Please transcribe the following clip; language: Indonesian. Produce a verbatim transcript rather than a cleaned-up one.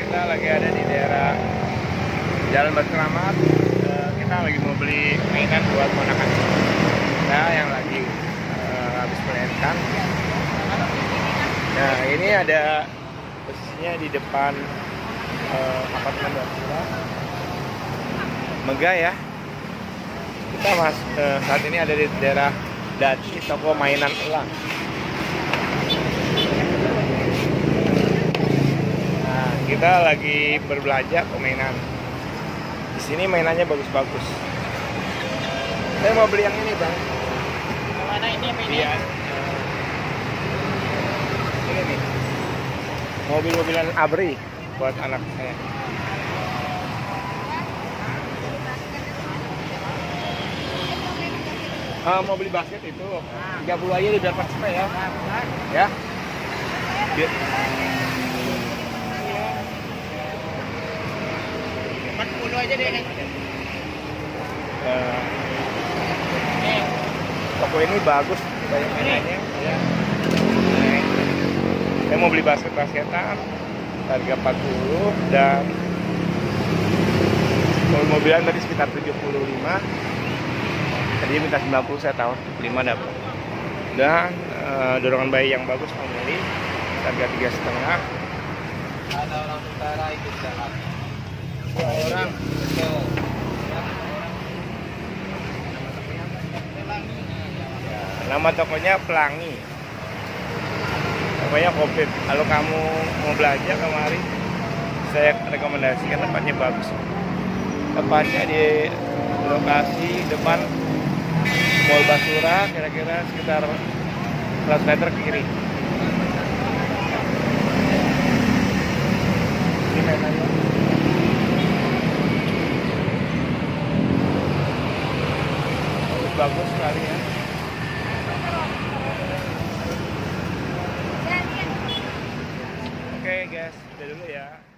kita lagi ada di daerah Jalan Batu Keramat. Uh, kita lagi mau beli mainan buat ponakan kita yang lagi uh, habis melahirkan. Nah, ini ada posisinya di depan uh, apartemen Basura. Megah ya. Kita mas uh, saat ini ada di daerah Daci, toko mainan elang. Nah, kita lagi berbelanja ke mainan. Di sini mainannya bagus-bagus. Saya mau beli yang ini, Bang. Mana ini ini? Iya. Ini nih. Mobil-mobilan Abri buat anak saya. Uh, mau beli basket itu tiga puluh aja biar pas ya. Ya. Biar. empat puluh aja deh. Uh, toko ini bagus banyak mainannya ya. Nah, saya mau beli basket-basketan harga empat puluh dan mobil-mobilan tadi sekitar tujuh puluh lima. Tadi minta sembilan puluh, saya tahu lima dapat. Dan uh, dorongan bayi yang bagus family harga tiga setengah. Ada orang utara ikut jalan. Dua orang. Ya, nama tokonya Pelangi. Tokonya komplit. Kalau kamu mau belanja kemari, saya rekomendasikan tempatnya bagus. Tepatnya di lokasi depan Mall Basura, kira-kira sekitar seratus meter ke kiri. Ini mainannya. Bagus sekali ya. Oke guys, udah dulu ya.